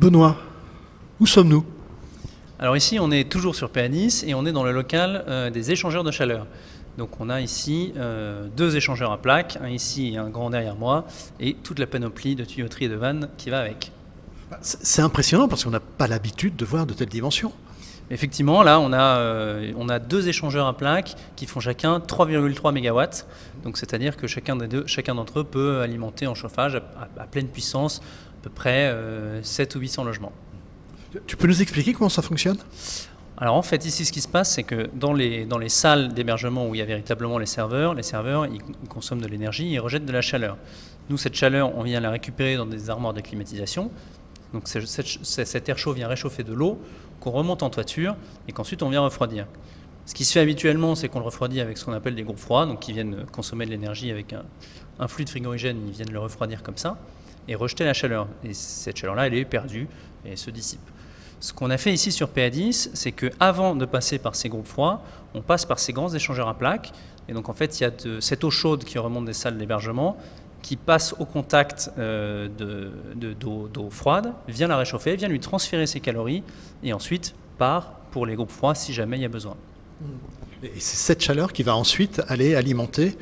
Benoît, où sommes-nous? Alors ici, on est toujours sur PA10 et on est dans le local des échangeurs de chaleur. Donc on a ici deux échangeurs à plaques, un ici et un grand derrière moi, et toute la panoplie de tuyauterie et de vannes qui va avec. C'est impressionnant parce qu'on n'a pas l'habitude de voir de telles dimensions. Effectivement, là, on a deux échangeurs à plaques qui font chacun 3,3 MW. Donc c'est-à-dire que chacun d'entre eux peut alimenter en chauffage à pleine puissance à peu près 7 ou 800 logements. Tu peux nous expliquer comment ça fonctionne? Alors en fait ici ce qui se passe c'est que dans les salles d'hébergement où il y a véritablement les serveurs ils consomment de l'énergie, ils rejettent de la chaleur. Nous cette chaleur on vient la récupérer dans des armoires de climatisation. Donc cet air chaud vient réchauffer de l'eau qu'on remonte en toiture et qu'ensuite on vient refroidir. Ce qui se fait habituellement c'est qu'on le refroidit avec ce qu'on appelle des groupes froids, donc qui viennent consommer de l'énergie avec un fluide frigorigène, ils viennent le refroidir comme ça et rejeter la chaleur. Et cette chaleur-là elle est perdue et se dissipe. Ce qu'on a fait ici sur PA10, c'est qu'avant de passer par ces groupes froids, on passe par ces grands échangeurs à plaques. Et donc en fait, il y a cette eau chaude qui remonte des salles d'hébergement, qui passe au contact d'eau froide, vient la réchauffer, vient lui transférer ses calories, et ensuite part pour les groupes froids si jamais il y a besoin. Et c'est cette chaleur qui va ensuite aller alimenter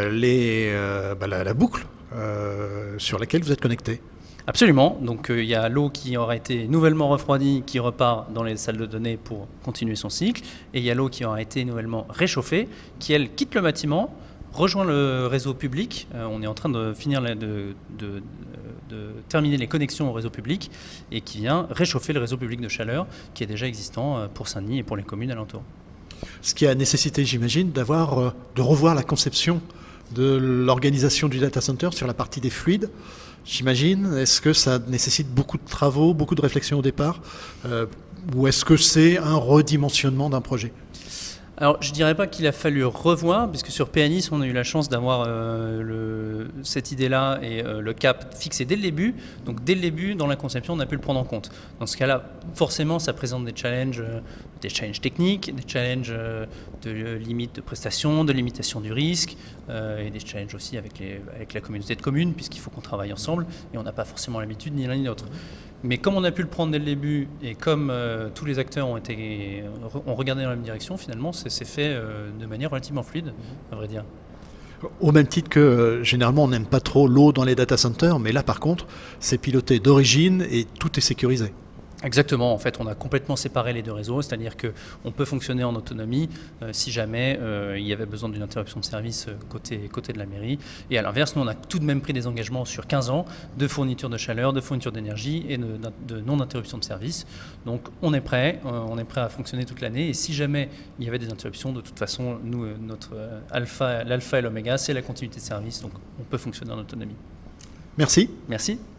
la boucle sur laquelle vous êtes connecté. Absolument, donc il y a l'eau qui aura été nouvellement refroidie qui repart dans les salles de données pour continuer son cycle, et il y a l'eau qui aura été nouvellement réchauffée qui elle quitte le bâtiment, rejoint le réseau public. On est en train de finir de terminer les connexions au réseau public et qui vient réchauffer le réseau public de chaleur qui est déjà existant pour Saint-Denis et pour les communes alentours. Ce qui a nécessité, j'imagine, de revoir la conception de l'organisation du data center sur la partie des fluides. J'imagine, est-ce que ça nécessite beaucoup de travaux, beaucoup de réflexions au départ, ou est-ce que c'est un redimensionnement d'un projet? Alors, je ne dirais pas qu'il a fallu revoir, puisque sur PA10, on a eu la chance d'avoir cette idée-là et le cap fixé dès le début. Donc, dès le début, dans la conception, on a pu le prendre en compte. Dans ce cas-là, forcément, ça présente des challenges techniques, des challenges de limite de prestation, de limitation du risque, et des challenges aussi avec la communauté de communes, puisqu'il faut qu'on travaille ensemble, et on n'a pas forcément l'habitude ni l'un ni l'autre. Mais comme on a pu le prendre dès le début et comme tous les acteurs ont regardé dans la même direction, finalement, c'est fait de manière relativement fluide, à vrai dire. Au même titre que généralement on n'aime pas trop l'eau dans les data centers, mais là par contre, c'est piloté d'origine et tout est sécurisé. Exactement, en fait on a complètement séparé les deux réseaux, c'est-à-dire qu'on peut fonctionner en autonomie si jamais il y avait besoin d'une interruption de service côté de la mairie. Et à l'inverse, nous on a tout de même pris des engagements sur 15 ans de fourniture de chaleur, de fourniture d'énergie et de non-interruption de service. Donc on est prêt à fonctionner toute l'année et si jamais il y avait des interruptions, de toute façon, nous, l'alpha et l'oméga, c'est la continuité de service, donc on peut fonctionner en autonomie. Merci. Merci.